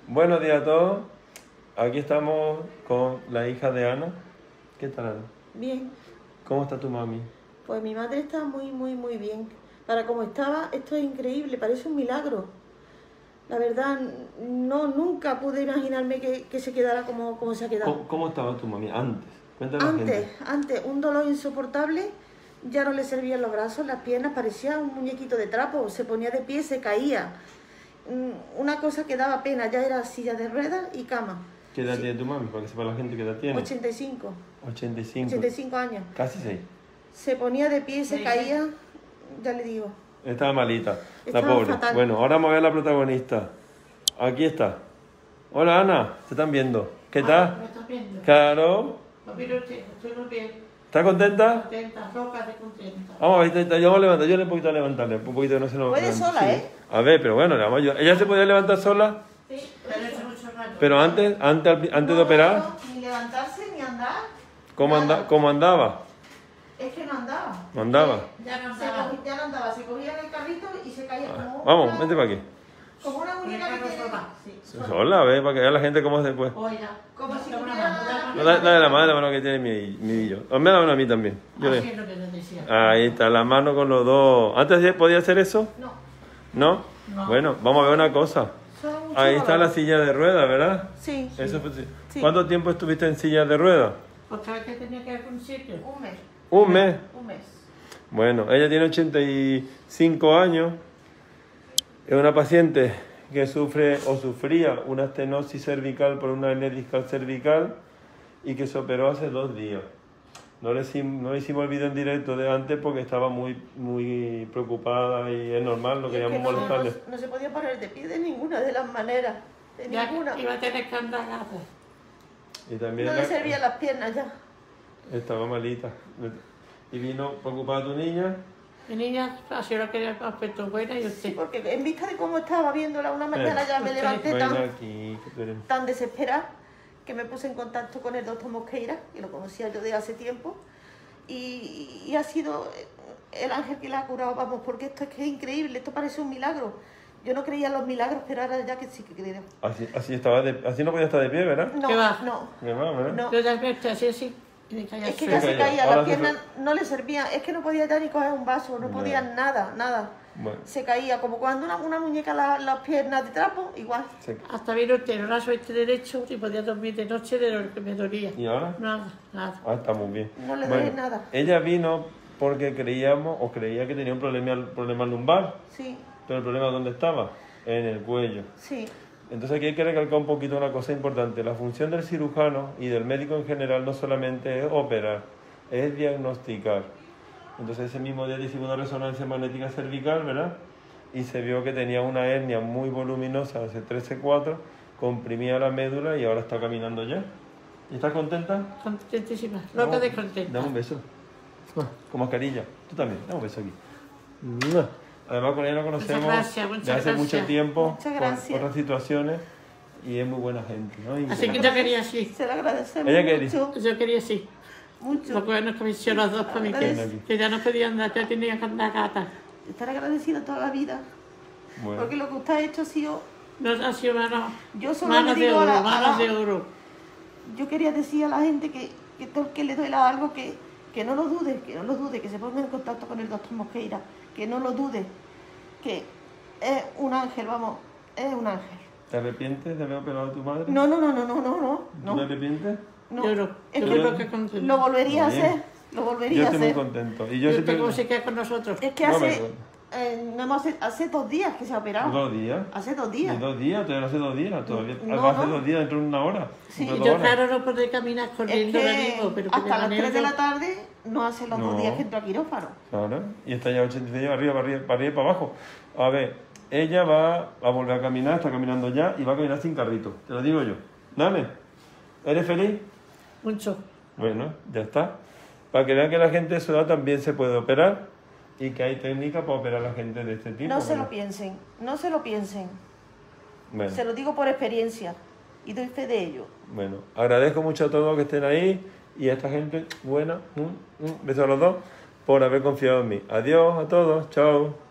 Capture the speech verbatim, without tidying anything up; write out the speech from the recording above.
Buenos días a todos. Aquí estamos con la hija de Ana. ¿Qué tal, Ana? Bien. ¿Cómo está tu mami? Pues mi madre está muy, muy, muy bien. Para como estaba, esto es increíble, parece un milagro. La verdad, no, nunca pude imaginarme que, que se quedara como, como se ha quedado. ¿Cómo, cómo estaba tu mami antes? Cuéntale a la Antes, gente. antes, un dolor insoportable, ya no le servían los brazos, las piernas, parecía un muñequito de trapo, se ponía de pie, se caía. Una cosa que daba pena, ya era silla de ruedas y cama. ¿Qué edad Sí. tiene tu mami? Para que sepa la gente qué edad tiene. ochenta y cinco. ochenta y cinco. ochenta y cinco años. Casi seis. Se ponía de pie y se Sí. caía, ya le digo. Estaba malita, la Estaba pobre. fatal. Bueno, ahora vamos a ver a la protagonista. Aquí está. Hola, Ana. ¿Te están viendo? ¿Qué Ah, tal? ¿me estás viendo? Claro. Pues mire usted, estoy muy bien. ¿Estás contenta? Contenta, loca de contenta. Vamos a ver, te- te- yo voy a levantar, yo le un poquito a levantarle, un poquito que no se nos... Puede sola, sí. ¿eh? A ver, pero bueno, le vamos a ayudar. ¿Ella se podía levantar sola? Sí, pero hace mucho rato. Pero antes, antes, antes de No, operar, no, ni levantarse ni andar. ¿cómo, nada. anda, ¿cómo andaba? Es que no andaba. ¿No andaba? Ya no Se andaba. cogía- ya no andaba, se cogía en el carrito y se caía como Vamos, una, vente para aquí. como una Con el muñeca que carro tiene, sola, sí. Sola, a ver, para que vea la gente cómo es después. Oiga, como si dame una tuviera mano, dame No, una da- dale la mano. mano, la mano que tiene mi, mi niño. O me da una a mí también. Yo Así le- es lo que te decía. Ahí está, la mano con los dos. ¿Antes ya podía hacer eso? No, ¿No? No. Bueno, vamos a ver una cosa. son muchos Ahí está la dolores. silla de ruedas, ¿verdad? Sí, Eso fue- Sí. ¿Cuánto tiempo estuviste en silla de ruedas? Pues cada vez que tenía que ir a algún sitio. un mes, Un mes. un mes. Bueno, ella tiene ochenta y cinco años, es una paciente que sufre o sufría una estenosis cervical por una hernia discal cervical y que se operó hace dos días. No le, hicim- no le hicimos el vídeo en directo de antes porque estaba muy, muy preocupada y es normal, no Y es que queríamos no, no, molestarle. no se podía poner de pie de ninguna de las maneras, de Ya ninguna. iba a tener que andar gafas. Y también No la- le servían las piernas ya. estaba malita. Y vino preocupada tu niña. Mi niña ha sido la que aspecto buena y Sí, usted. porque en vista de cómo estaba viéndola una mañana ya me Usted, levanté Ven tan, aquí, que tú eres- tan desesperada que me puse en contacto con el doctor Mosqueira, que lo conocía yo de hace tiempo, y, y ha sido el ángel que la ha curado, vamos, porque esto es que es increíble, esto parece un milagro. Yo no creía en los milagros, pero ahora ya que sí que creo. Así, así, estaba de- así no podía estar de pie, ¿verdad? No, ¿Qué va? no, Mi mamá, ¿verdad? no. Yo ya me estoy así, así. Y me caía Es que al ya suelo. se caía. caía, Ahora las se piernas no le servían, es que no podía ya ni coger un vaso, no Ya. podía nada, nada. Bueno, Se caía, como cuando una, una muñeca la- las piernas de trapo, igual. se- Hasta vino usted, el brazo este derecho y podía dormir de noche de lo que me dolía. ¿y ahora? Nada, nada. Ah, está muy bien. No le Bueno, duele nada. Ella vino porque creíamos o creía que tenía un problema, problema lumbar, Sí, pero el problema ¿dónde estaba? En el cuello. sí. Entonces aquí hay que recalcar un poquito una cosa importante. La función del cirujano y del médico en general no solamente es operar, es diagnosticar. Entonces ese mismo día le hicimos una resonancia magnética cervical, ¿verdad? Y se vio que tenía una hernia muy voluminosa, hace trece cuatro, comprimía la médula y ahora está caminando ya. ¿Y estás contenta? Contentísima. Loca de contenta. Dame un beso. Con mascarilla. Tú también. Dame un beso aquí. ¡Mua! Además con ella lo conocemos Muchas gracias, muchas de hace gracias. mucho tiempo, Muchas por gracias. otras situaciones, y es muy buena gente, ¿no? Y- Así que yo quería así. Se lo agradecemos Ella quería. mucho, Yo quería así. mucho. Lo bueno es que me hicieron las dos para mí, que, Agradece. que ya no podía andar, ya tenía que andar gata. Estar agradecida toda la vida, Bueno, porque lo que usted ha hecho ha sido... No ha sido manos, Yo solo manos le de digo a oro, la, a manos de la- oro. yo quería decir a la gente que, que todo el que le duela algo, que, que no lo dude, que no lo dude, que se ponga en contacto con el doctor Mosqueira, que no lo dude, que es un ángel, vamos, es un ángel. ¿te arrepientes de haber operado a tu madre? No, no, no, no, no, no, no, ¿Tú te no. arrepientes? no. Lloro, Es yo que creo que contento. lo volvería a Muy bien. hacer, lo Yo volvería a estoy muy hacer. contento. Y Yo yo usted siempre... cómo se queda con nosotros. Es que No, hace, me- eh, no hemos- hace, hace dos días que se ha operado. ¿Dos días? Hace dos ¿Y días. dos días? Todavía no hace dos días. Todavía No, va a hacer no. dos días dentro de una hora. Sí, dentro de Y yo dos horas. claro no podré caminar Es corriendo ahora que mismo, pero que hasta me las tres de la manejo. tarde no hace los No. dos días que entró a quirófano. Claro. Y está ya ochenta y seis arriba, para arriba, para arriba y para abajo. A ver, ella va a volver a caminar, está caminando ya y va a caminar sin carrito. Te lo digo yo. Dale. ¿Eres feliz? Mucho. Bueno, ya está. Para que vean que la gente de su edad también se puede operar y que hay técnicas para operar a la gente de este tipo. No se ¿verdad? lo piensen, no se lo piensen. Bueno, Se lo digo por experiencia y doy fe de ello. bueno, agradezco mucho a todos que estén ahí y a esta gente buena, un beso a los dos, por haber confiado en mí. Adiós a todos, chao.